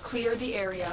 Clear the area.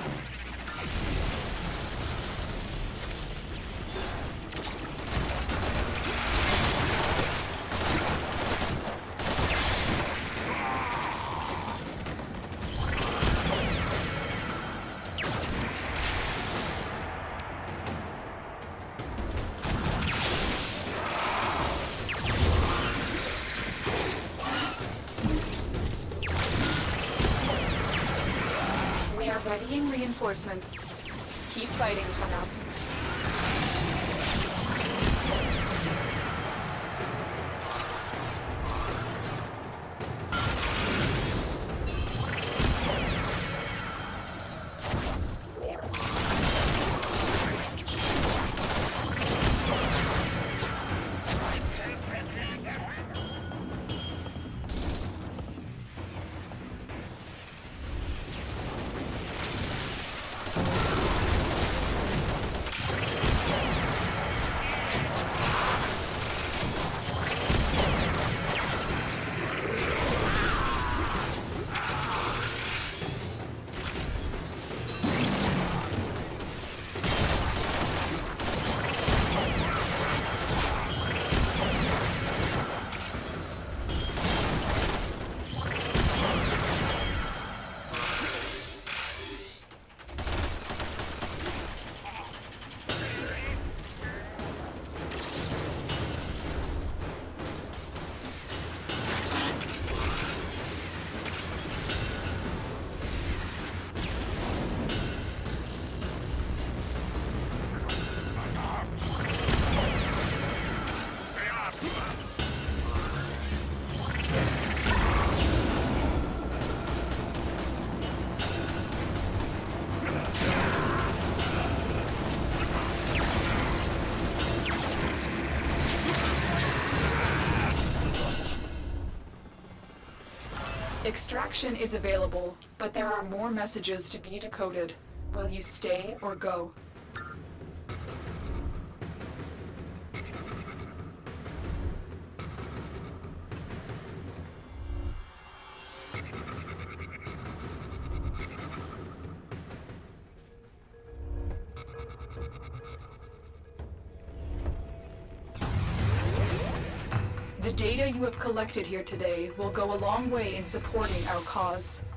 Readying reinforcements. Keep fighting, Tana. Extraction is available, but there are more messages to be decoded. Will you stay or go? The data you have collected here today will go a long way in supporting our cause.